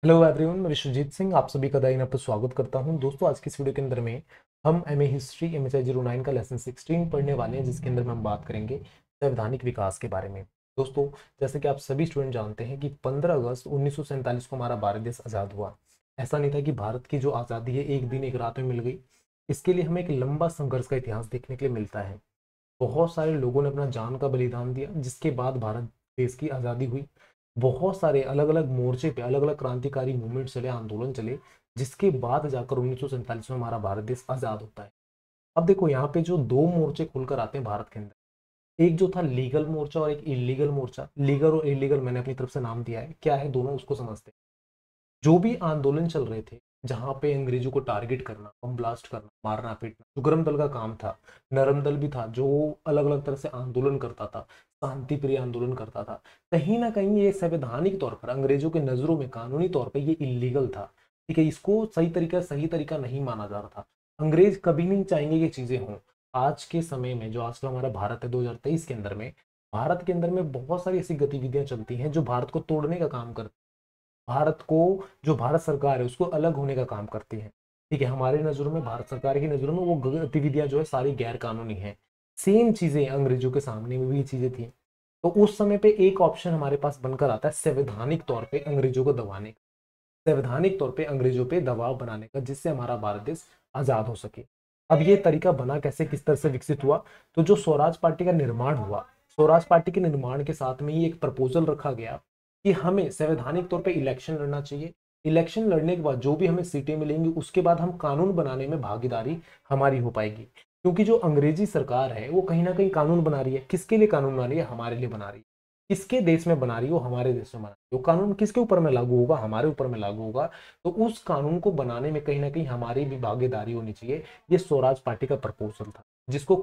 Hello everyone, मैं विश्वजीत सिंह आप सभी का दाइन पर स्वागत करता हूं। दोस्तों, आज की इस वीडियो के अंदर में हम एमए हिस्ट्री MHI 09 का लेसन 16 पढ़ने वाले हैं, जिसके अंदर में हम बात करेंगे संवैधानिक विकास के बारे में। दोस्तों, जैसे कि आप सभी स्टूडेंट जानते हैं कि 15 अगस्त 1947 को हमारा भारत देश आज़ाद हुआ। ऐसा नहीं था कि भारत की जो आज़ादी है एक दिन एक रात में मिल गई। इसके लिए हमें एक लंबा संघर्ष का इतिहास देखने के लिए मिलता है। बहुत सारे लोगों ने अपना जान का बलिदान दिया, जिसके बाद भारत देश की आज़ादी हुई। बहुत सारे अलग अलग मोर्चे पे अलग अलग क्रांतिकारी मूवमेंट चले, आंदोलन चले, जिसके बाद जाकर 1947 में हमारा भारत देश आज़ाद होता है। अब देखो, यहाँ पे जो दो मोर्चे खुलकर आते हैं भारत के अंदर, एक जो था लीगल मोर्चा और एक इलीगल मोर्चा। लीगल और इलीगल मैंने अपनी तरफ से नाम दिया है, क्या है दोनों उसको समझते हैं। जो भी आंदोलन चल रहे थे, जहां पे अंग्रेजों को टारगेट करना, बम ब्लास्ट करना, मारना पीटना, जो गर्म दल का काम था, नरम दल भी था जो अलग अलग तरह से आंदोलन करता था, शांति प्रिय आंदोलन करता था। कहीं ना कहीं ये संवैधानिक तौर पर अंग्रेजों के नजरों में कानूनी तौर पर ये इलीगल था। ठीक है, इसको सही तरीका नहीं माना जा रहा था। अंग्रेज कभी नहीं चाहेंगे ये चीजें हों। आज के समय में जो आज का हमारा भारत है 2023 के अंदर में, भारत के अंदर में बहुत सारी ऐसी गतिविधियां चलती हैं जो भारत को तोड़ने का काम करती हैं। भारत को, जो भारत सरकार है उसको अलग होने का काम करती है। ठीक है, हमारे नजरों में, भारत सरकार की नजरों में वो गतिविधियां जो है सारी गैर कानूनी है। सेम चीजें अंग्रेजों के सामने में भी चीजें थी। तो उस समय पे एक ऑप्शन हमारे पास बनकर आता है संवैधानिक तौर पे अंग्रेजों को दबाने का, संवैधानिक तौर पे अंग्रेजों पे दबाव बनाने का, जिससे हमारा भारत देश आजाद हो सके। अब ये तरीका बना कैसे, किस तरह से विकसित हुआ? तो जो स्वराज पार्टी का निर्माण हुआ, स्वराज पार्टी के निर्माण के साथ में ही एक प्रपोजल रखा गया कि हमें संवैधानिक तौर पे इलेक्शन लड़ना चाहिए। इलेक्शन लड़ने के बाद जो भी हमें सीटें मिलेंगी, उसके बाद हम कानून बनाने में भागीदारी हमारी हो पाएगी। क्योंकि जो अंग्रेजी सरकार है वो कहीं ना कहीं कानून बना रही है। किसके लिए कानून बना रही है? हमारे लिए बना रही है। किसके देश में बना रही है? वो हमारे देश में बना रही है। वो कानून किसके ऊपर में लागू होगा? हमारे ऊपर में लागू होगा। तो उस कानून को बनाने में कहीं ना कहीं हमारी भी भागीदारी होनी चाहिए। ये स्वराज पार्टी का प्रपोजल था, जिसको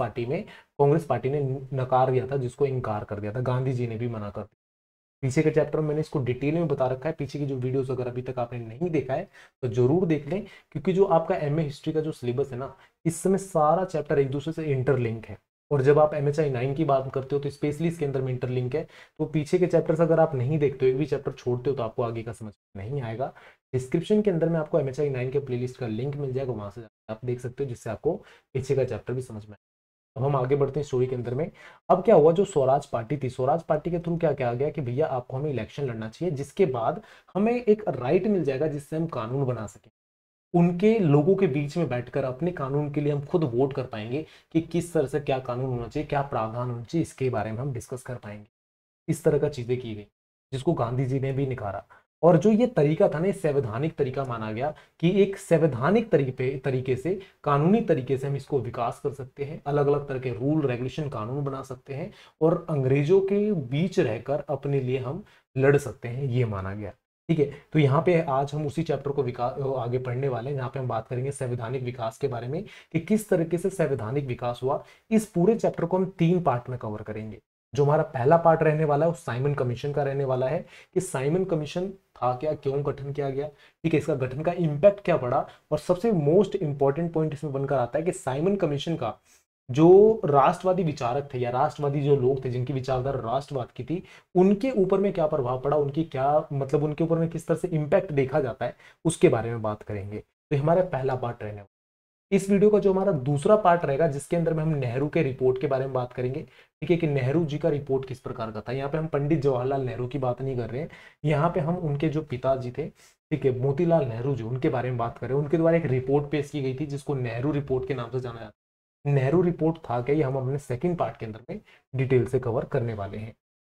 कांग्रेस पार्टी ने नकार दिया था, जिसको इनकार कर दिया था। गांधी जी ने भी मना कर दिया। पीछे के चैप्टर में मैंने इसको डिटेल में बता रखा है। पीछे की जो वीडियोस अगर अभी तक आपने नहीं देखा है तो जरूर देख लें, क्योंकि जो आपका एमए हिस्ट्री का जो सिलेबस है ना, इस समय सारा चैप्टर एक दूसरे से इंटरलिंक है। और जब आप MHI 9 की बात करते हो तो स्पेशली इसके अंदर में इंटरलिंक है। तो पीछे के चैप्टर्स अगर आप नहीं देखते हो, एक भी चैप्टर छोड़ते हो, तो आपको आगे का समझ नहीं आएगा। डिस्क्रिप्शन के अंदर में आपको MHI 9 के प्लेलिस्ट का लिंक मिल जाएगा, वहां से आप देख सकते हो, जिससे आपको पीछे का चैप्टर भी समझ में। अब हम आगे बढ़ते हैं स्टोरी के अंदर में। अब क्या हुआ, जो स्वराज पार्टी थी, स्वराज पार्टी के थ्रू क्या क्या आ गया कि भैया आपको हमें इलेक्शन लड़ना चाहिए, जिसके बाद हमें एक राइट मिल जाएगा जिससे हम कानून बना सकें। उनके लोगों के बीच में बैठकर अपने कानून के लिए हम खुद वोट कर पाएंगे कि किस तरह से क्या कानून होना चाहिए, क्या प्रावधान होना चाहिए, इसके बारे में हम डिस्कस कर पाएंगे। इस तरह का चीजें की गई, जिसको गांधी जी ने भी निकारा। और जो ये तरीका था ना, ये संवैधानिक तरीका माना गया कि एक संवैधानिक तरीके से, कानूनी तरीके से हम इसको विकास कर सकते हैं, अलग अलग तरह के रूल रेगुलेशन कानून बना सकते हैं, और अंग्रेजों के बीच रहकर अपने लिए हम लड़ सकते हैं, ये माना गया। ठीक है, तो यहाँ पे आज हम उसी चैप्टर को विकास आगे पढ़ने वाले हैं, जहाँ पे हम बात करेंगे संवैधानिक विकास के बारे में, कि किस तरीके से संवैधानिक विकास हुआ। इस पूरे चैप्टर को हम 3 पार्ट में कवर करेंगे। जो हमारा पहला पार्ट रहने वाला है वो साइमन कमीशन का रहने वाला है, कि साइमन कमीशन था क्या, क्यों गठन किया गया, ठीक है, इसका गठन का इंपैक्ट क्या पड़ा। और सबसे मोस्ट इंपॉर्टेंट पॉइंट इसमें बनकर आता है कि साइमन कमीशन का जो राष्ट्रवादी विचारक थे, या राष्ट्रवादी जो लोग थे जिनकी विचारधारा राष्ट्रवाद की थी, उनके ऊपर में क्या प्रभाव पड़ा, उनकी क्या मतलब, उनके ऊपर में किस तरह से इंपैक्ट देखा जाता है, उसके बारे में बात करेंगे। तो ये हमारा पहला पार्ट रहने वाला। इस वीडियो का जो हमारा दूसरा पार्ट रहेगा, जिसके अंदर में हम नेहरू के रिपोर्ट के बारे में बात करेंगे। ठीक है, कि नेहरू जी का रिपोर्ट किस प्रकार का था। यहाँ पे हम पंडित जवाहरलाल नेहरू की बात नहीं कर रहे हैं, यहाँ पे हम उनके जो पिताजी थे, ठीक है, मोतीलाल नेहरू जी, उनके बारे में बात कर रहे हैं। उनके द्वारा एक रिपोर्ट पेश की गई थी, जिसको नेहरू रिपोर्ट के नाम से जाना जाता है। नेहरू रिपोर्ट था क्या, ये हम अपने सेकंड पार्ट के अंदर में डिटेल से कवर करने वाले हैं।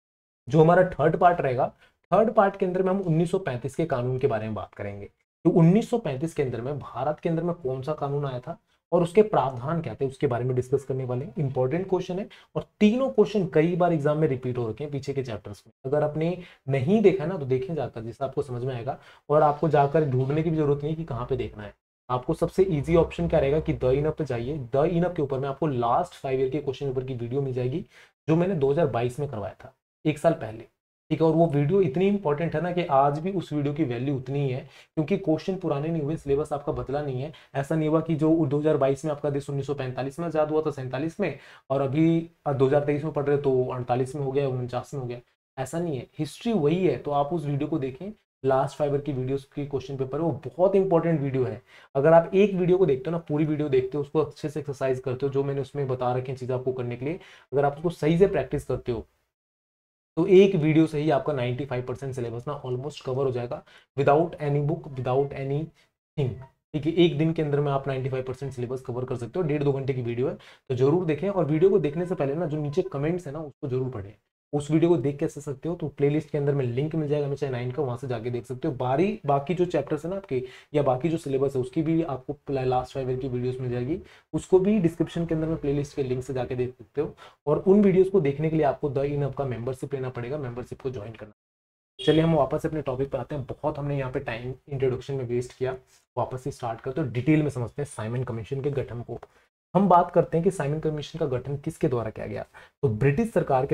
जो हमारा थर्ड पार्ट रहेगा, थर्ड पार्ट के अंदर में हम 1935 के कानून के बारे में बात करेंगे। तो 1935 के अंदर में भारत के अंदर में कौन सा कानून आया था और उसके प्रावधान क्या थे, उसके बारे में डिस्कस करने वाले हैं। इंपॉर्टेंट क्वेश्चन है, और तीनों क्वेश्चन कई बार एग्जाम में रिपीट हो रखे हैं पीछे के चैप्टर्स में। अगर आपने नहीं देखा ना, तो देखें जाकर, जिससे आपको समझ में आएगा, और आपको जाकर ढूंढने की भी जरूरत नहीं कि कहाँ पे देखना है। आपको सबसे इजी ऑप्शन क्या रहेगा कि द इनफ पे जाइए। द इनफ के ऊपर में आपको लास्ट 5 ईयर के क्वेश्चन पेपर की वीडियो मिल जाएगी, जो मैंने 2022 में करवाया था, 1 साल पहले। ठीक है, और वो वीडियो इतनी इंपॉर्टेंट है ना कि आज भी उस वीडियो की वैल्यू उतनी ही है, क्योंकि क्वेश्चन पुराने नहीं हुए, सिलेबस आपका बदला नहीं है। ऐसा नहीं हुआ कि जो 2022 में आपका देश 1945 में आजाद हुआ था, 47 में, और अभी 2023 में पढ़ रहे तो 48 में हो गया, 49 में हो गया। ऐसा नहीं है, हिस्ट्री वही है। तो आप उस वीडियो को देखें, लास्ट फाइबर की वीडियोस की क्वेश्चन पेपर है, वो बहुत इंपॉर्टेंट वीडियो है। अगर आप एक वीडियो को देखते हो ना, पूरी वीडियो देखते हो, उसको अच्छे से एक्सरसाइज करते हो, जो मैंने उसमें बता रखी चीजें आपको करने के लिए, अगर आप उसको सही से प्रैक्टिस करते हो तो एक वीडियो से ही आपका 95% सिलेबस ना ऑलमोस्ट कवर हो जाएगा, without any book, without anything. ठीक है, एक दिन के अंदर में आप 95% सिलेबस कवर कर सकते हो। 1.5-2 घंटे की वीडियो है, तो जरूर देखें। और वीडियो को देखने से पहले ना जो नीचे कमेंट्स है ना, उसको जरूर पढ़ें। उस वीडियो को देख के सीख सकते हो, तो प्लेलिस्ट के अंदर में लिंक मिल जाएगा हमें 9 का, वहां से जाके देख सकते हो। बाकी जो चैप्टर्स है ना आपके, या बाकी जो सिलेबस है, उसकी भी आपको लास्ट फाइव की वीडियोस मिल जाएगी। उसको भी डिस्क्रिप्शन के अंदर में प्लेलिस्ट के लिंक से जाके देख सकते हो। और उन वीडियोस को देखने के लिए आपको द इन का मेंबरशिप लेना पड़ेगा, मेंबरशिप को ज्वाइन करना। चलिए हम वापस अपने टॉपिक पे आते हैं। बहुत हमने यहाँ पे टाइम इंट्रोडक्शन में वेस्ट किया, वापस से स्टार्ट करते हैं, डिटेल में समझते हैं साइमन कमीशन के गठन को। हम बात करते हैं कि साइमन कमीशन का गठन किसके द्वारा किया गया। तो ब्रिटिश सरकार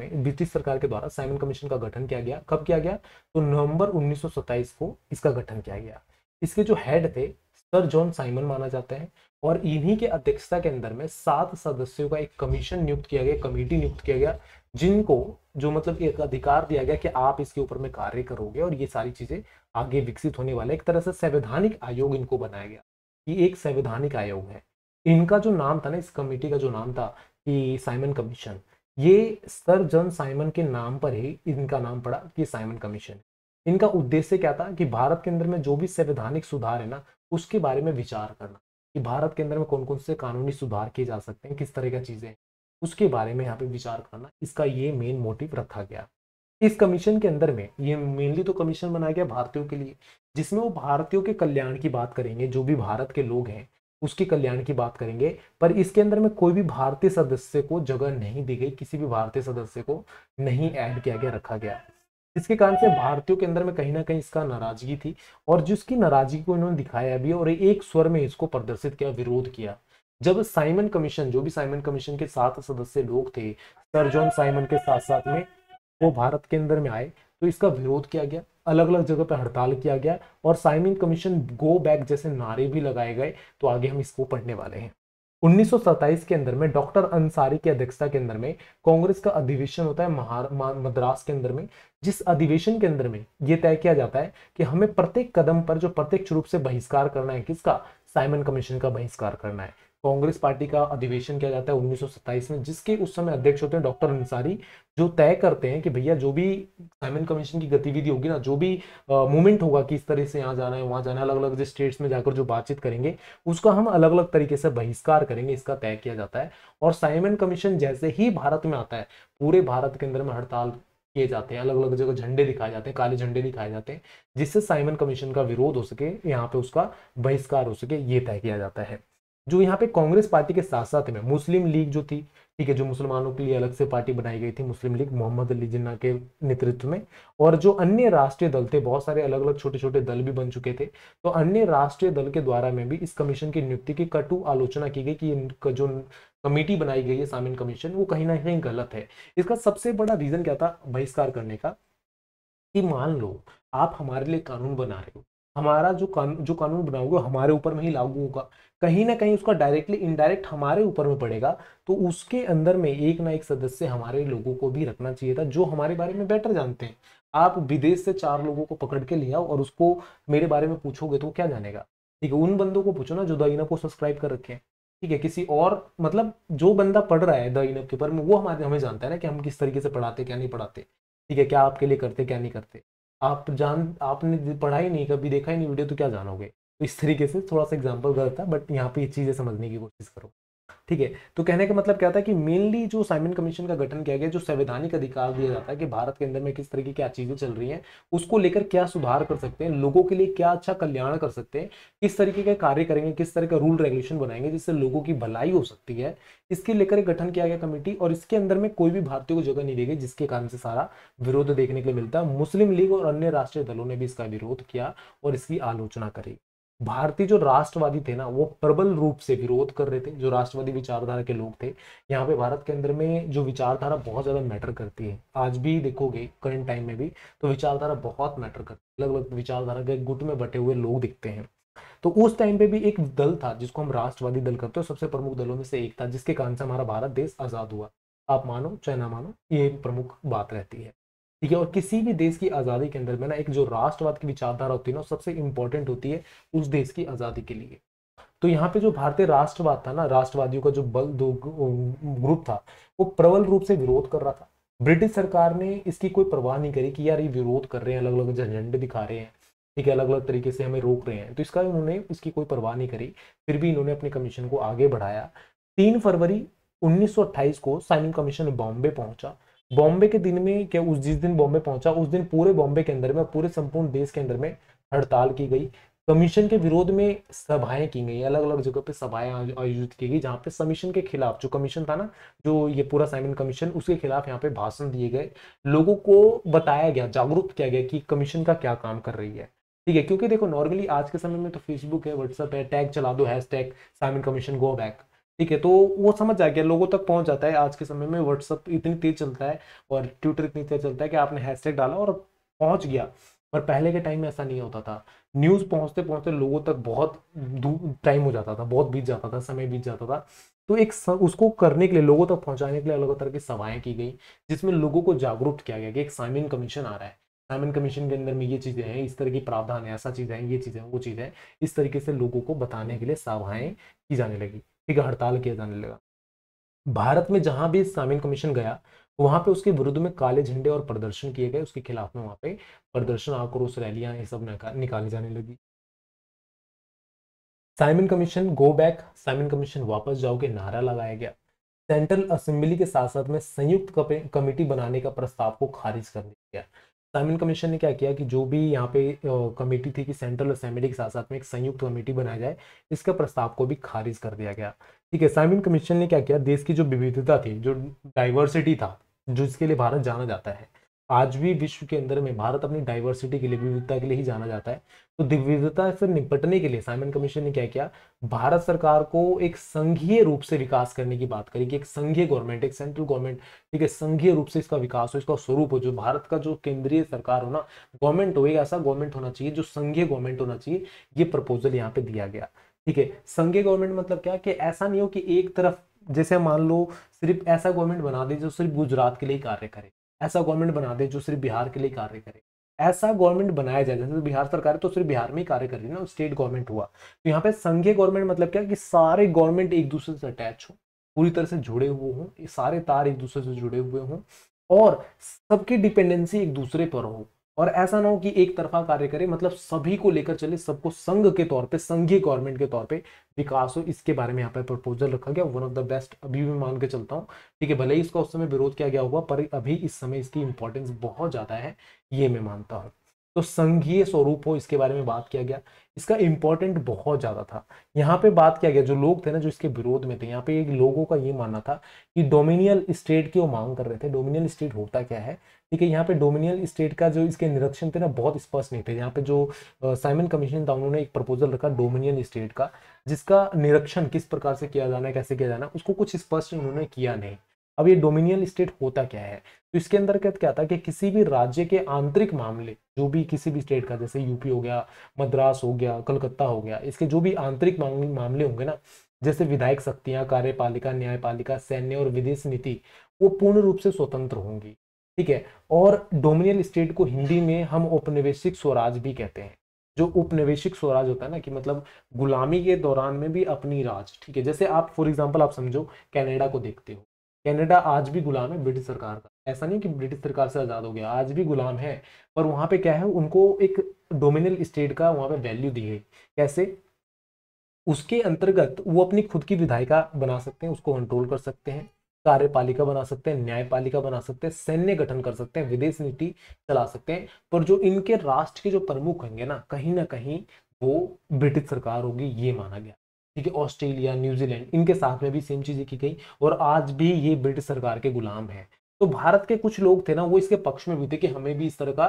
के द्वारा साइमन कमीशन का गठन किया गया। कब किया गया? तो नवंबर 1927 को इसका गठन किया गया। इसके जो हेड थे सर जॉन साइमन माना जाते हैं, और इन्हीं के अध्यक्षता के अंदर में 7 सदस्यों का एक कमीशन नियुक्त किया गया, कमेटी नियुक्त किया गया, जिनको जो मतलब एक अधिकार दिया गया कि आप इसके ऊपर में कार्य करोगे और ये सारी चीजें आगे विकसित होने वाले। एक तरह से संवैधानिक आयोग इनको बनाया गया, ये एक संवैधानिक आयोग है। इनका जो नाम था ना, इस कमेटी का जो नाम था कि साइमन कमीशन, ये सर जॉन साइमन के नाम पर ही इनका नाम पड़ा कि साइमन कमीशन। इनका उद्देश्य क्या था कि भारत के अंदर में जो भी संवैधानिक सुधार है ना, उसके बारे में विचार करना, कि भारत के अंदर में कौन कौन से कानूनी सुधार किए जा सकते हैं, किस तरह की चीजें, उसके बारे में यहाँ पे विचार करना, इसका ये मेन मोटिव रखा गया। इस कमीशन के अंदर में ये मेनली तो कमीशन बनाया गया भारतीयों के लिए, जिसमें वो भारतीयों के कल्याण की बात करेंगे, जो भी भारत के लोग हैं उसके कल्याण की बात करेंगे। पर इसके अंदर में कोई भी भारतीय सदस्य को जगह नहीं दी गई, किसी भी भारतीय सदस्य को नहीं ऐड किया गया, रखा गया। इसके कारण से भारतीयों के अंदर में कहीं ना कहीं इसका नाराजगी थी, और जिसकी नाराजगी को इन्होंने दिखाया भी और एक स्वर में इसको प्रदर्शित किया, विरोध किया। जब साइमन कमीशन, जो भी साइमन कमीशन के 7 सदस्य लोग थे सर जॉन साइमन के साथ साथ में, वो भारत के अंदर में आए, तो इसका विरोध किया गया, अलग अलग जगह पर हड़ताल किया गया, और साइमन कमीशन गो बैक जैसे नारे भी लगाए गए। तो आगे हम इसको पढ़ने वाले हैं। 1927 के अंदर में डॉक्टर अंसारी की अध्यक्षता के अंदर में कांग्रेस का अधिवेशन होता है मद्रास के अंदर में, जिस अधिवेशन के अंदर में यह तय किया जाता है कि हमें प्रत्येक कदम पर जो प्रत्यक्ष रूप से बहिष्कार करना है, किसका? साइमन कमीशन का बहिष्कार करना है। कांग्रेस पार्टी का अधिवेशन किया जाता है 1927 में, जिसके उस समय अध्यक्ष होते हैं डॉक्टर अंसारी, जो तय करते हैं कि भैया जो भी साइमन कमीशन की गतिविधि होगी ना, जो भी मूवमेंट होगा कि इस तरह से यहाँ जाना है वहां जाना है, अलग अलग स्टेट्स में जाकर जो बातचीत करेंगे, उसका हम अलग अलग तरीके से बहिष्कार करेंगे, इसका तय किया जाता है। और साइमन कमीशन जैसे ही भारत में आता है, पूरे भारत के अंदर में हड़ताल किए जाते हैं, अलग अलग जगह झंडे दिखाए जाते हैं, काले झंडे दिखाए जाते हैं, जिससे साइमन कमीशन का विरोध हो सके, यहाँ पे उसका बहिष्कार हो सके, ये तय किया जाता है। जो यहाँ पे कांग्रेस पार्टी के साथ साथ में मुस्लिम लीग जो थी, ठीक है, जो मुसलमानों के लिए अलग से पार्टी बनाई गई थी, मुस्लिम लीग मोहम्मद अली जिन्ना के नेतृत्व में, और जो अन्य राष्ट्रीय दल थे, बहुत सारे अलग अलग छोटे छोटे दल भी बन चुके थे, तो अन्य राष्ट्रीय दल के द्वारा में भी इस कमीशन की नियुक्ति की कटु आलोचना की गई कि इनका जो कमेटी बनाई गई है साइमन कमीशन, वो कहीं ना कहीं गलत है। इसका सबसे बड़ा रीजन क्या था बहिष्कार करने का? कि मान लो आप हमारे लिए कानून बना रहे हो, हमारा जो कानून बनाओगे हमारे ऊपर में ही लागू होगा, कहीं ना कहीं उसका डायरेक्टली इनडायरेक्ट हमारे ऊपर में पड़ेगा, तो उसके अंदर में एक ना एक सदस्य हमारे लोगों को भी रखना चाहिए था, जो हमारे बारे में बेटर जानते हैं। आप विदेश से 4 लोगों को पकड़ के ले आओ और उसको मेरे बारे में पूछोगे तो वो क्या जानेगा? ठीक है, उन बंदों को पूछो ना जो द इनफ को सब्सक्राइब कर रखे हैं। ठीक है, किसी और मतलब जो बंदा पढ़ रहा है द इनफ के ऊपर में, वो हमें जानता है ना कि हम किस तरीके से पढ़ाते क्या नहीं पढ़ाते। ठीक है, क्या आपके लिए करते क्या नहीं करते। आपने पढ़ा ही नहीं, कभी देखा ही नहीं वीडियो, तो क्या जानोगे? तो इस तरीके से थोड़ा सा एग्जांपल गलत था, बट यहाँ पे ये चीजें समझने की कोशिश करो। ठीक है, तो कहने का मतलब क्या था कि मेनली जो साइमन कमीशन का गठन किया गया, जो संवैधानिक अधिकार दिया जाता है कि भारत के अंदर में किस तरह की क्या चीजें चल रही हैं, उसको लेकर क्या सुधार कर सकते हैं, लोगों के लिए क्या अच्छा कल्याण कर सकते हैं, किस तरीके के कार्य करेंगे, किस तरह का रूल रेगुलेशन बनाएंगे जिससे लोगों की भलाई हो सकती है, इसके लेकर एक गठन किया गया कमेटी। और इसके अंदर में कोई भी भारतीय को जगह नहीं दी गई, जिसके कारण से सारा विरोध देखने के लिए मिलता है। मुस्लिम लीग और अन्य राष्ट्रीय दलों ने भी इसका विरोध किया और इसकी आलोचना करी। भारतीय जो राष्ट्रवादी थे ना, वो प्रबल रूप से विरोध कर रहे थे, जो राष्ट्रवादी विचारधारा के लोग थे। यहाँ पे भारत के अंदर में जो विचारधारा बहुत ज्यादा मैटर करती है, आज भी देखोगे करंट टाइम में भी, तो विचारधारा बहुत मैटर करती है। अलग अलग विचारधारा के गुट में बटे हुए लोग दिखते हैं। तो उस टाइम पे भी एक दल था जिसको हम राष्ट्रवादी दल करते हैं, सबसे प्रमुख दलों में से एक था, जिसके कारण से हमारा भारत देश आजाद हुआ। आप मानो चाहे ना मानो, ये प्रमुख बात रहती है। ठीक है। और किसी भी देश की आजादी के अंदर में ना एक जो राष्ट्रवाद की विचारधारा होती है ना, सबसे इंपॉर्टेंट होती है उस देश की आजादी के लिए। तो यहाँ पे जो भारतीय राष्ट्रवाद था ना, राष्ट्रवादियों का जो बल दो ग्रुप था, वो प्रबल रूप से विरोध कर रहा था। ब्रिटिश सरकार ने इसकी कोई परवाह नहीं करी कि यार ये विरोध कर रहे हैं, अलग अलग झंडे दिखा रहे हैं, ठीक है, अलग अलग तरीके से हमें रोक रहे हैं, तो इसका उन्होंने इसकी कोई परवाह नहीं करी। फिर भी इन्होंने अपने कमीशन को आगे बढ़ाया। 3 फरवरी 1928 को साइमन कमीशन बॉम्बे पहुंचा। बॉम्बे के दिन में क्या, उस जिस दिन बॉम्बे पहुंचा उस दिन पूरे बॉम्बे के अंदर में, पूरे संपूर्ण देश के अंदर में हड़ताल की गई। कमीशन के विरोध में सभाएं की गई, अलग अलग जगह पे सभाएं आयोजित की गई, जहां पे कमीशन के खिलाफ, जो कमीशन था ना, जो ये पूरा साइमन कमीशन, उसके खिलाफ यहाँ पे भाषण दिए गए। लोगों को बताया गया, जागरूक किया गया कि कमीशन का क्या काम कर रही है। ठीक है, क्योंकि देखो नॉर्मली आज के समय में तो फेसबुक है, व्हाट्सएप है, टैग चला दो, hashtag Simon commission go back, ठीक है, तो वो समझ आ गया, लोगों तक पहुंच जाता है। आज के समय में व्हाट्सएप इतनी तेज चलता है और ट्विटर इतनी तेज चलता है कि आपने हैशटैग डाला और पहुंच गया। पर पहले के टाइम में ऐसा नहीं होता था। न्यूज पहुंचते पहुंचते लोगों तक बहुत टाइम हो जाता था, बहुत बीत जाता था, समय बीत जाता था। तो उसको करने के लिए, लोगों तक पहुंचाने के लिए अलग अलग तरह की सभाएं की गई, जिसमें लोगों को जागरूक किया गया कि एक साइमन कमीशन आ रहा है, साइमन कमीशन के अंदर में ये चीजें हैं, इस तरह की प्रावधान है, ऐसा चीज है, ये चीजें वो चीज है। इस तरीके से लोगों को बताने के लिए सभाएं की जाने लगी, ठीक है, हड़ताल किया जाने लगा। भारत में जहां भी साइमन कमीशन गया, वहां पे उसके विरुद्ध में काले झंडे और प्रदर्शन किए गए, उसके खिलाफ में वहां पे प्रदर्शन, आक्रोश रैलियां, ये सब निकाली जाने लगी। Simon commission go back, Simon commission वापस जाओ के नारा लगाया गया। सेंट्रल असेंबली के साथ साथ में संयुक्त कमेटी बनाने का प्रस्ताव को खारिज कर दिया गया। साइमन कमीशन ने क्या किया कि जो भी यहाँ पे कमेटी थी कि सेंट्रल असेंबली के साथ साथ में एक संयुक्त कमेटी बनाया जाए, इसका प्रस्ताव को भी खारिज कर दिया गया। ठीक है, साइमन कमीशन ने क्या किया, देश की जो विविधता थी, जो डाइवर्सिटी था, जिसके लिए भारत जाना जाता है, आज भी विश्व के अंदर में भारत अपनी डाइवर्सिटी के लिए, विविधता के लिए ही जाना जाता है। तो विविधता से निपटने के लिए साइमन कमीशन ने क्या किया, भारत सरकार को एक संघीय रूप से विकास करने की बात करी कि एक संघीय गवर्नमेंट, एक सेंट्रल गवर्नमेंट, ठीक है, संघीय रूप से इसका विकास हो, इसका स्वरूप हो, जो भारत का जो केंद्रीय सरकार हो ना, गवर्नमेंट हो, एक ऐसा गवर्नमेंट होना चाहिए जो संघीय गवर्नमेंट होना चाहिए। ये प्रपोजल यहाँ पे दिया गया। ठीक है, संघीय गवर्नमेंट मतलब क्या, कि ऐसा नहीं हो कि एक तरफ, जैसे मान लो सिर्फ ऐसा गवर्नमेंट बना दे जो सिर्फ गुजरात के लिए कार्य करे, ऐसा गवर्नमेंट बना दे जो सिर्फ बिहार के लिए कार्य करे, ऐसा गवर्नमेंट बनाया जाए। जैसे बिहार सरकार है तो सिर्फ बिहार में ही कार्य कर रही है ना, स्टेट गवर्नमेंट हुआ। तो यहाँ पे संघीय गवर्नमेंट मतलब क्या, कि सारे गवर्नमेंट एक दूसरे से अटैच हो, पूरी तरह से जुड़े हुए हों, ये सारे तार एक दूसरे से जुड़े हुए हों, और सबकी डिपेंडेंसी एक दूसरे पर हो। और ऐसा ना हो कि एक तरफा कार्य करे, मतलब सभी को लेकर चले, सबको संघ के तौर पे, संघीय गवर्नमेंट के तौर पे विकास हो। इसके बारे में यहाँ पे प्रपोजल रखा गया, वन ऑफ द बेस्ट अभी भी मान के चलता हूँ। ठीक है, भले ही इसका उस समय विरोध किया गया होगा, पर अभी इस समय इसकी इंपॉर्टेंस बहुत ज्यादा है, ये मैं मानता हूँ। तो संघीय स्वरूप हो, इसके बारे में बात किया गया, इसका इंपॉर्टेंट बहुत ज्यादा था। यहाँ पे बात किया गया, जो लोग थे ना जो इसके विरोध में थे, यहाँ पे एक लोगों का ये मानना था कि डोमिनियल स्टेट की वो मांग कर रहे थे। डोमिनियल स्टेट होता क्या है, ठीक है, यहाँ पे डोमिनियल स्टेट का जो इसके निरीक्षण थे ना, बहुत स्पष्ट नहीं थे। यहाँ पे जो साइमन कमीशन था, उन्होंने एक प्रपोजल रखा डोमिनियल स्टेट का, जिसका निरीक्षण किस प्रकार से किया जाना है, कैसे किया जाना है, उसको कुछ स्पष्ट उन्होंने किया नहीं। अब ये डोमिनियल स्टेट होता क्या है, तो इसके अंदर क्या था कि किसी भी राज्य के आंतरिक मामले, जो भी किसी भी स्टेट का, जैसे यूपी हो गया, मद्रास हो गया, कलकत्ता हो गया, इसके जो भी आंतरिक मामले होंगे ना, जैसे विधायक शक्तियां, कार्यपालिका, न्यायपालिका, सैन्य और विदेश नीति, वो पूर्ण रूप से स्वतंत्र होंगी। ठीक है, और डोमिनियल स्टेट को हिंदी में हम औपनिवेशिक स्वराज भी कहते हैं। जो उपनिवेशिक स्वराज होता है ना, कि मतलब गुलामी के दौरान में भी अपनी राज। ठीक है, जैसे आप फॉर एग्जांपल आप समझो कनाडा को देखते हो, कनाडा आज भी गुलाम है ब्रिटिश सरकार का, ऐसा नहीं कि ब्रिटिश सरकार से आजाद हो गया, आज भी गुलाम है। पर वहां पे क्या है, उनको एक डोमिनियल स्टेट का वहां पे वैल्यू दी है। कैसे, उसके अंतर्गत वो अपनी खुद की विधायिका बना सकते हैं, उसको कंट्रोल कर सकते हैं, कार्यपालिका बना सकते हैं, न्यायपालिका बना सकते हैं, सैन्य गठन कर सकते हैं, विदेश नीति चला सकते हैं। पर जो इनके राष्ट्र के जो प्रमुख होंगे ना कहीं वो ब्रिटिश सरकार होगी, ये माना गया। ठीक है, ऑस्ट्रेलिया, न्यूजीलैंड, इनके साथ में भी सेम चीजें की गई, और आज भी ये ब्रिटिश सरकार के गुलाम है। तो भारत के कुछ लोग थे ना, वो इसके पक्ष में भी थे कि हमें भी इस तरह का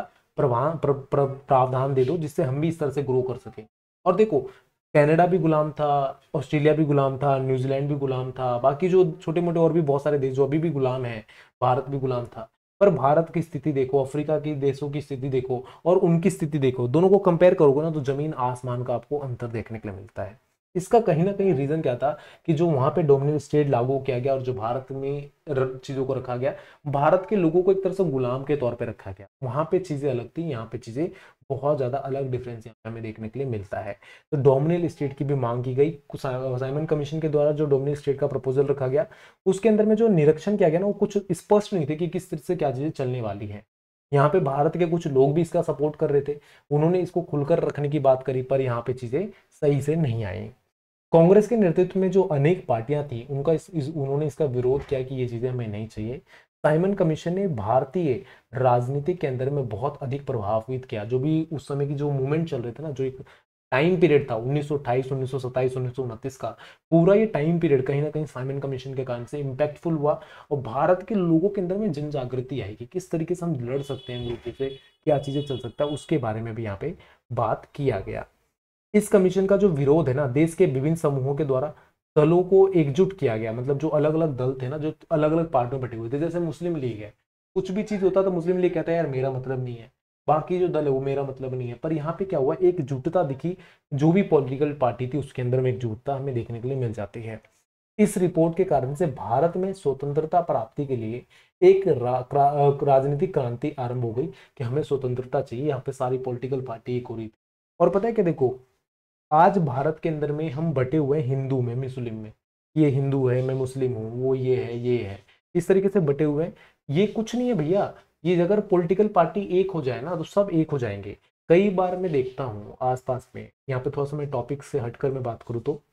प्रावधान दे दो, जिससे हम भी इस तरह से ग्रो कर सकें। और देखो, कनाडा भी गुलाम था, ऑस्ट्रेलिया भी गुलाम था, न्यूजीलैंड भी गुलाम था, बाकी जो छोटे मोटे और भी बहुत सारे देश जो अभी भी गुलाम है, भारत भी गुलाम था। पर भारत की स्थिति देखो, अफ्रीका की देशों की स्थिति देखो, और उनकी स्थिति देखो, दोनों को कंपेयर करोगे ना, तो जमीन आसमान का आपको अंतर देखने के लिए मिलता है। इसका कहीं ना कहीं रीजन क्या था कि जो वहां पे डोमिनियन स्टेट लागू किया गया और जो भारत में चीजों को रखा गया, भारत के लोगों को एक तरह से गुलाम के तौर पे रखा गया। वहां पे चीजें अलग थी, यहाँ पे चीजें बहुत ज्यादा अलग, डिफरेंस यहाँ पे हमें देखने के लिए मिलता है। तो डोमिनियन स्टेट की भी मांग की गई। साइमन कमीशन के द्वारा जो डोमिनियन स्टेट का प्रपोजल रखा गया, उसके अंदर में जो निरीक्षण किया गया ना, वो कुछ स्पष्ट नहीं थे कि किस तरह से क्या चीजें चलने वाली है। यहाँ पे भारत के कुछ लोग भी इसका सपोर्ट कर रहे थे, उन्होंने इसको खुलकर रखने की बात करी, पर यहाँ पे चीजें सही से नहीं आई। कांग्रेस के नेतृत्व में जो अनेक पार्टियां थी, उनका उन्होंने इसका विरोध किया कि ये चीजें हमें नहीं चाहिए। साइमन कमीशन ने भारतीय राजनीति के अंदर में बहुत अधिक प्रभावित किया। जो भी उस समय की जो मूवमेंट चल रहे थे ना, जो एक टाइम पीरियड था 1928, 1927, 1929 का, पूरा ये टाइम पीरियड कहीं ना कहीं साइमन कमीशन के कारण से इम्पैक्टफुल हुआ। और भारत के लोगों के अंदर में जन जागृति आई कि किस तरीके से हम लड़ सकते हैं ग्रुप से, क्या चीजें चल सकता है, उसके बारे में भी यहाँ पे बात किया गया। इस कमीशन का जो विरोध है ना, देश के विभिन्न समूहों के द्वारा दलों को एकजुट किया गया। मतलब जो अलग अलग दल थे ना, जो अलग अलग पार्टियों में बटे हुए थे, जैसे मुस्लिम लीग है, कुछ भी चीज होता तो मुस्लिम लीग कहता है यार मेरा मतलब नहीं है, बाकी जो दल है वो मेरा मतलब नहीं है। पर यहाँ पे क्या हुआ, एकजुटता दिखी, जो भी पॉलिटिकल पार्टी थी उसके अंदर में एकजुटता हमें देखने के लिए मिल जाती है। इस रिपोर्ट के कारण से भारत में स्वतंत्रता प्राप्ति के लिए एक राजनीतिक क्रांति आरंभ हो गई कि हमें स्वतंत्रता चाहिए। यहाँ पे सारी पॉलिटिकल पार्टी एक हो रही थी। और पता है क्या, देखो आज भारत के अंदर में हम बटे हुए हैं हिंदू में, मुस्लिम में, ये हिंदू है मैं मुस्लिम हूँ, वो ये है, इस तरीके से बटे हुए हैं। ये कुछ नहीं है भैया, ये अगर पॉलिटिकल पार्टी एक हो जाए ना तो सब एक हो जाएंगे। कई बार मैं देखता हूँ आसपास में, यहाँ पे थोड़ा सा मैं टॉपिक से हटकर मैं बात करूँ तो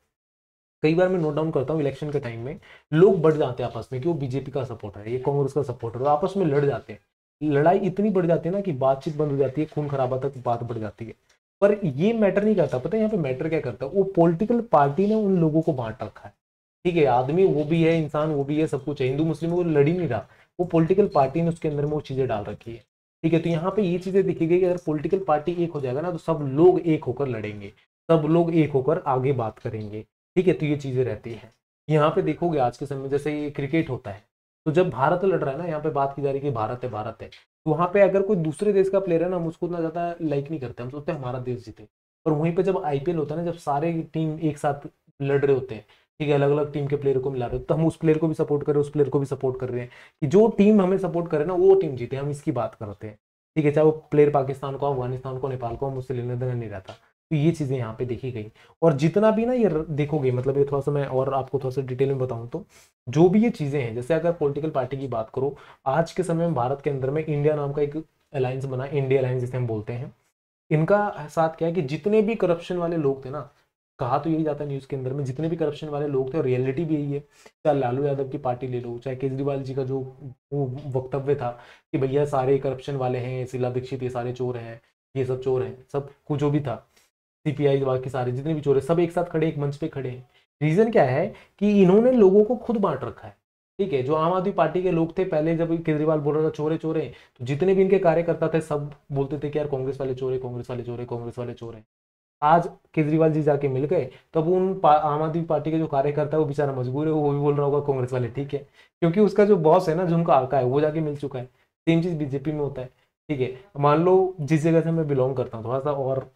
कई बार मैं नोट डाउन करता हूँ इलेक्शन के टाइम में लोग बढ़ जाते हैं आपस में कि वो बीजेपी का सपोर्टर है, ये कांग्रेस का सपोर्टर है, आपस में लड़ जाते हैं। लड़ाई इतनी बढ़ जाती है ना कि बातचीत बंद हो जाती है, खून खराबा तक बात बढ़ जाती है। पर ये मैटर नहीं करता, पता है यहाँ पे मैटर क्या करता है, वो पॉलिटिकल पार्टी ने उन लोगों को बांट रखा है। ठीक है, आदमी वो भी है, इंसान वो भी है, सब कुछ है, हिंदू मुस्लिम वो लड़ ही नहीं रहा, वो पॉलिटिकल पार्टी ने उसके अंदर में वो चीजें डाल रखी है। ठीक है, तो यहाँ पे ये चीजें दिखी गई कि अगर पॉलिटिकल पार्टी एक हो जाएगा ना तो सब लोग एक होकर लड़ेंगे, सब लोग एक होकर आगे बात करेंगे। ठीक है, तो ये चीजें रहती है। यहाँ पे देखोगे आज के समय में जैसे ये क्रिकेट होता है, तो जब भारत लड़ रहा है ना, यहाँ पे बात की जा रही है कि भारत है भारत है, तो वहां पे अगर कोई दूसरे देश का प्लेयर है ना, हम उसको उतना ज्यादा लाइक नहीं करते, हम सोचते हैं हमारा देश जीते। और वहीं पे जब आईपीएल होता है ना, जब सारे टीम एक साथ लड़ रहे होते हैं, ठीक है, अलग अलग टीम के प्लेयर को मिला रहे हो, तो हम उस प्लेयर को भी सपोर्ट कर रहे हैं, उस प्लेयर को भी सपोर्ट कर रहे हैं कि जो टीम हमें सपोर्ट करे ना वो टीम जीते, हम इसकी बात करते हैं। ठीक है, चाहे वो प्लेयर पाकिस्तान को, अफगानिस्तान को, नेपाल को, हम उससे लेने देना नहीं रहता। तो ये चीजें यहाँ पे देखी गई। और जितना भी ना ये देखोगे, मतलब ये थोड़ा सा मैं और आपको थोड़ा सा डिटेल में बताऊं तो जो भी ये चीजें हैं, जैसे अगर पॉलिटिकल पार्टी की बात करो, आज के समय में भारत के अंदर में इंडिया नाम का एक अलायंस बना, इंडिया अलायंस जिसे हम बोलते हैं। इनका साथ क्या है कि जितने भी करप्शन वाले लोग थे ना, कहा तो यही जाता है न्यूज के अंदर में, जितने भी करप्शन वाले लोग थे, और रियलिटी भी यही है, चाहे लालू यादव की पार्टी ले लो, चाहे केजरीवाल जी का जो वो वक्तव्य था कि भैया सारे करप्शन वाले हैं, शीला दीक्षित ये सारे चोर हैं, ये सब चोर हैं, सब कुछ जो भी था, सीपीआई बाकी सारे जितने भी चोर है सब एक साथ खड़े, एक मंच पे खड़े हैं। रीजन क्या है कि इन्होंने लोगों को खुद बांट रखा है। ठीक है, जो आम आदमी पार्टी के लोग थे पहले, जब केजरीवाल बोल रहा था चोरे चोरे, तो जितने भी इनके कार्यकर्ता थे सब बोलते थे कि यार कांग्रेस वाले चोरे, कांग्रेस वाले चोरे, कांग्रेस वाले चोरे। आज केजरीवाल जी जाके मिल गए, तब उन आम आदमी पार्टी के जो कार्यकर्ता है वो बेचारा मजबूर है, वो भी बोल रहा होगा कांग्रेस वाले ठीक है, क्योंकि उसका जो बॉस है ना, जो उनका आका है, वो जाके मिल चुका है। सेम चीज बीजेपी में होता है। ठीक है, मान लो जिस जगह से मैं बिलोंग करता हूँ थोड़ा सा, और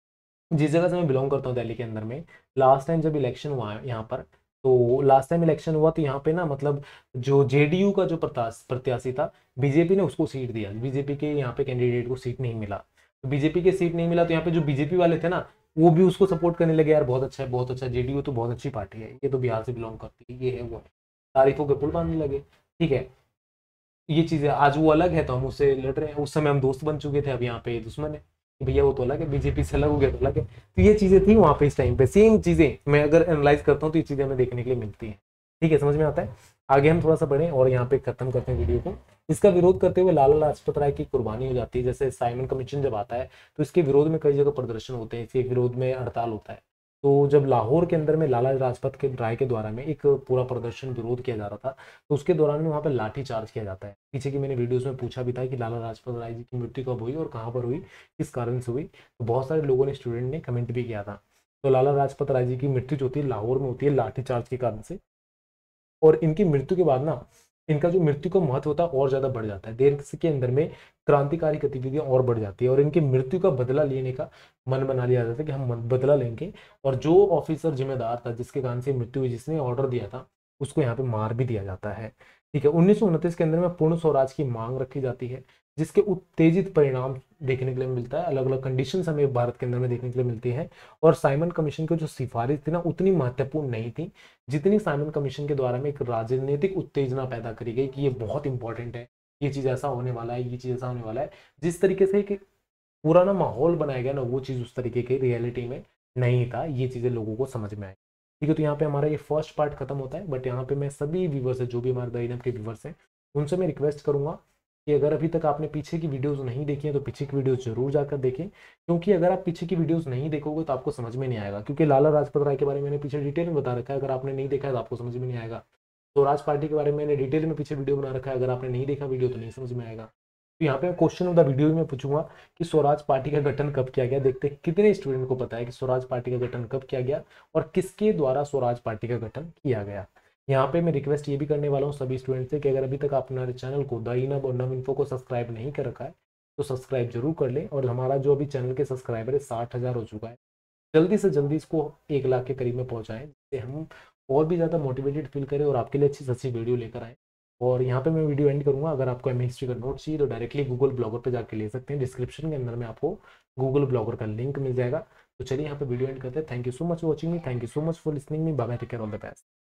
जिस जगह से मैं बिलोंग करता हूँ दिल्ली के अंदर में, लास्ट टाइम जब इलेक्शन हुआ है यहाँ पर, तो लास्ट टाइम इलेक्शन हुआ तो यहाँ पे ना, मतलब जो जेडीयू का जो प्रत्याशी था, बीजेपी ने उसको सीट दिया, बीजेपी के यहाँ पे कैंडिडेट को सीट नहीं मिला। तो बीजेपी के सीट नहीं मिला तो यहाँ पे जो बीजेपी वाले थे ना, वो भी उसको सपोर्ट करने लगे, यार बहुत अच्छा है, बहुत अच्छा, जेडीयू तो बहुत अच्छी पार्टी है, ये तो बिहार से बिलोंग करती है, ये है वो है, तारीफों के पुल बांधने लगे। ठीक है, ये चीजें आज वो अलग है तो हम उससे लड़ रहे हैं, उस समय हम दोस्त बन चुके थे, अब यहाँ पे दुश्मन है कि भैया वो तो अलग है, बीजेपी से अलग हो गया तो अलग है। तो ये चीजें थी वहां पे, इस टाइम पे सेम चीजें मैं अगर एनालाइज करता हूँ तो ये चीजें हमें देखने के लिए मिलती हैं। ठीक है, समझ में आता है। आगे हम थोड़ा सा बढ़े और यहाँ पे खत्म करते हैं वीडियो को। इसका विरोध करते हुए लाला लाजपत राय की कुर्बानी हो जाती है। जैसे साइमन कमीशन जब आता है तो इसके विरोध में कई जगह प्रदर्शन होते हैं, इसके विरोध में हड़ताल होता है। तो जब लाहौर के अंदर में लाला लाजपत के राय के द्वारा में एक पूरा प्रदर्शन विरोध किया जा रहा था, तो उसके दौरान में वहाँ पे लाठी चार्ज किया जाता है। पीछे की मैंने वीडियोस में पूछा भी था कि लाला लाजपत राय जी की मृत्यु कब हुई और कहाँ पर हुई, किस कारण से हुई, तो बहुत सारे लोगों ने, स्टूडेंट ने कमेंट भी किया था। तो लाला लाजपत राय जी की मृत्यु जो होती है लाहौर में होती है लाठी चार्ज के कारण से। और इनकी मृत्यु के बाद ना इनका जो मृत्यु का महत्व होता है और ज्यादा बढ़ जाता है। देश के अंदर में क्रांतिकारी गतिविधियां और बढ़ जाती है और इनकी मृत्यु का बदला लेने का मन बना लिया जाता है कि हम बदला लेंगे। और जो ऑफिसर जिम्मेदार था जिसके कारण से मृत्यु हुई, जिसने ऑर्डर दिया था, उसको यहाँ पे मार भी दिया जाता है। ठीक है, 1929 के अंदर में पूर्ण स्वराज की मांग रखी जाती है, जिसके उत्तेजित परिणाम देखने के लिए मिलता है। अलग अलग कंडीशन हमें भारत के अंदर में देखने के लिए मिलती है। और साइमन कमीशन की जो सिफारिश थी ना, उतनी महत्वपूर्ण नहीं थी जितनी साइमन कमीशन के द्वारा में एक राजनीतिक उत्तेजना पैदा करी गई कि ये बहुत इंपॉर्टेंट है, ये चीज ऐसा होने वाला है, ये चीज ऐसा होने वाला है। जिस तरीके से एक पुराना माहौल बनाया गया ना, वो चीज उस तरीके की रियलिटी में नहीं था। ये चीजें लोगों को समझ में आई। ठीक है, तो यहाँ पे हमारा ये फर्स्ट पार्ट खत्म होता है। बट यहाँ पे मैं सभी व्यूवर्स है, जो भी हमारे दैनिक के व्यूवर्स हैं, उनसे मैं रिक्वेस्ट करूंगा कि अगर अभी तक आपने पीछे की वीडियोस नहीं देखी है तो पीछे की वीडियोस जरूर जाकर देखें। क्योंकि अगर आप पीछे की वीडियोस नहीं देखोगे तो आपको समझ में नहीं आएगा। क्योंकि लाला लाजपत राय के बारे में मैंने पीछे डिटेल में बता रखा है, अगर आपने नहीं देखा है तो आपको समझ में नहीं आएगा। स्वराज पार्टी के बारे में मैंने डिटेल में पीछे वीडियो बना रखा है, अगर आपने नहीं देखा वीडियो तो नहीं समझ में आएगा। तो यहाँ पे क्वेश्चन ऑफ द वीडियो में पूछूंगा कि स्वराज पार्टी का गठन कब किया गया। देखते हैं कितने स्टूडेंट को पता है कि स्वराज पार्टी का गठन कब किया गया और किसके द्वारा स्वराज पार्टी का गठन किया गया। यहाँ पे मैं रिक्वेस्ट ये भी करने वाला हूँ सभी स्टूडेंट से कि अगर अभी तक आपने हमारे चैनल को द इनब और नव इन्फो को सब्सक्राइब नहीं कर रखा है तो सब्सक्राइब जरूर कर लें। और हमारा जो अभी चैनल के सब्सक्राइबर है 60,000 हो चुका है, जल्दी से जल्दी इसको 1 लाख के करीब में पहुंचाएं, जिससे हम और भी ज़्यादा मोटिवेटेड फील करें और आपके लिए अच्छी से अच्छी वीडियो लेकर आए। और यहाँ पे मैं वीडियो एंड करूँगा। अगर आपको एमए हिस्ट्री का नोट चाहिए तो डायरेक्टली गूगल ब्लॉगर पे जाके ले सकते हैं। डिस्क्रिप्शन के अंदर में आपको गूगल ब्लॉगर का लिंक मिल जाएगा। तो चलिए यहाँ पे वीडियो एंड करते हैं। Thank you so much for watching me, thank you so much for listening me, bye bye, take care, all the best.